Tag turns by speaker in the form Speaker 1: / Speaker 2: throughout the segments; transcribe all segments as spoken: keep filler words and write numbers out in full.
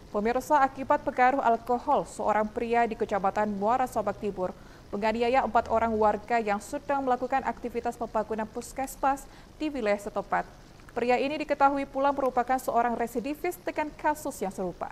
Speaker 1: Pemirsa, akibat pengaruh alkohol, seorang pria di Kecamatan Muara Sabak Timur menganiaya empat orang warga yang sedang melakukan aktivitas pembangunan puskesmas di wilayah setempat. Pria ini diketahui pula merupakan seorang residivis dengan kasus yang serupa.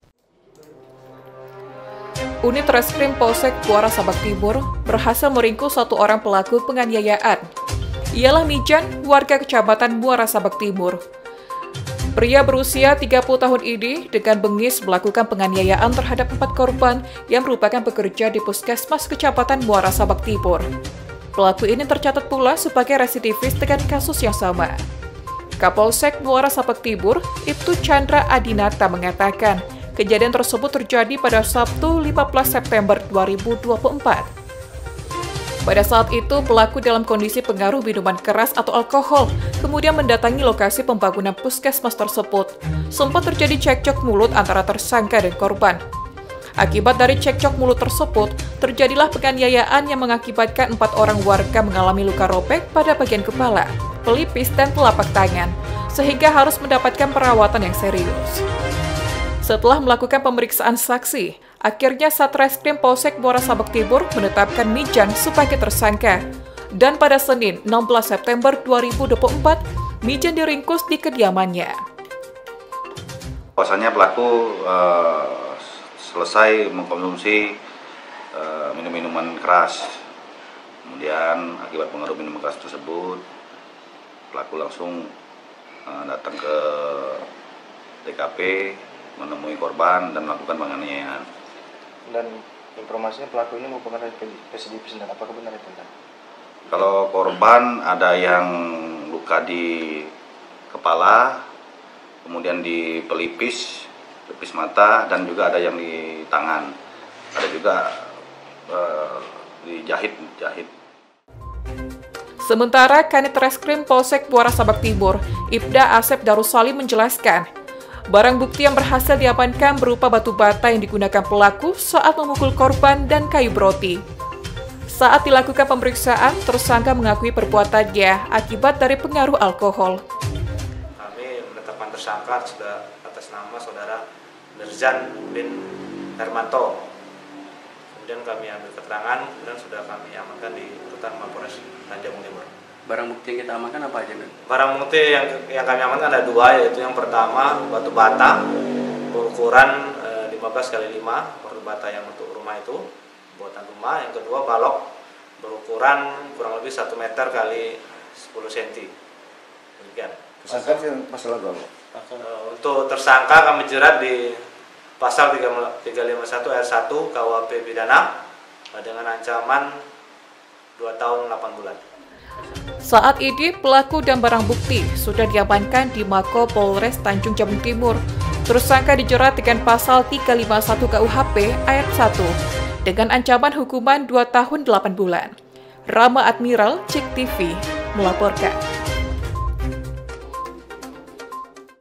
Speaker 1: Unit Reskrim Polsek Muara Sabak Timur berhasil meringkus satu orang pelaku penganiayaan. Ialah Mijan, warga Kecamatan Muara Sabak Timur. Pria berusia tiga puluh tahun ini dengan bengis melakukan penganiayaan terhadap empat korban yang merupakan pekerja di Puskesmas Kecamatan Muara Sabak Timur. Pelaku ini tercatat pula sebagai residivis dengan kasus yang sama. Kapolsek Muara Sabak Timur, Ibtu Chandra Adinata mengatakan, kejadian tersebut terjadi pada Sabtu lima belas September dua ribu dua puluh empat. Pada saat itu, pelaku dalam kondisi pengaruh minuman keras atau alkohol, kemudian mendatangi lokasi pembangunan puskesmas tersebut. Sempat terjadi cekcok mulut antara tersangka dan korban. Akibat dari cekcok mulut tersebut, terjadilah penganiayaan yang mengakibatkan empat orang warga mengalami luka robek pada bagian kepala, pelipis, dan telapak tangan, sehingga harus mendapatkan perawatan yang serius. Setelah melakukan pemeriksaan saksi, akhirnya Satreskrim Polsek Muara Sabak Timur menetapkan Mijan sebagai tersangka. Dan pada Senin enam belas September dua ribu dua puluh empat, Mijan diringkus di kediamannya.
Speaker 2: Bahwasannya pelaku uh, selesai mengkonsumsi uh, minum-minuman keras. Kemudian akibat pengaruh minuman keras tersebut, pelaku langsung uh, datang ke T K P, menemui korban dan melakukan penganiayaan.
Speaker 3: Dan informasinya pelaku ini merupakan residivis, dan apakah benar itu?
Speaker 2: Kalau korban ada yang luka di kepala, kemudian di pelipis, pelipis mata, dan juga ada yang di tangan. Ada juga uh, di jahit, jahit.
Speaker 1: Sementara Kanit Reskrim Polsek Muara Sabak Timur, Ibda Asep Darussalim menjelaskan, barang bukti yang berhasil diamankan berupa batu bata yang digunakan pelaku saat memukul korban dan kayu broti. Saat dilakukan pemeriksaan, tersangka mengakui perbuatannya akibat dari pengaruh alkohol.
Speaker 4: Kami menetapkan tersangka sudah atas nama saudara Mirzan bin Hermanto. Kemudian kami ambil keterangan dan sudah kami amankan di rutan Mapolres Tanjung Timur.
Speaker 5: Barang bukti yang kita amankan apa aja, Ben?
Speaker 4: Barang bukti yang yang kami amankan ada dua, yaitu yang pertama batu bata berukuran e, lima belas kali lima, batu bata yang untuk rumah itu, buatan rumah. Yang kedua balok berukuran kurang lebih satu meter kali sepuluh sentimeter. Demikian.
Speaker 3: Tersangka masalah balok.
Speaker 4: E, untuk tersangka kami jerat di pasal tiga ratus lima puluh satu ayat satu K U H P pidana dengan ancaman dua tahun delapan bulan.
Speaker 1: Saat ini, pelaku dan barang bukti sudah diamankan di Mako Polres Tanjung Jabung Timur. Tersangka dijerat dengan pasal tiga ratus lima puluh satu K U H P ayat satu dengan ancaman hukuman dua tahun delapan bulan. Rama Admiral, Cek T V, melaporkan.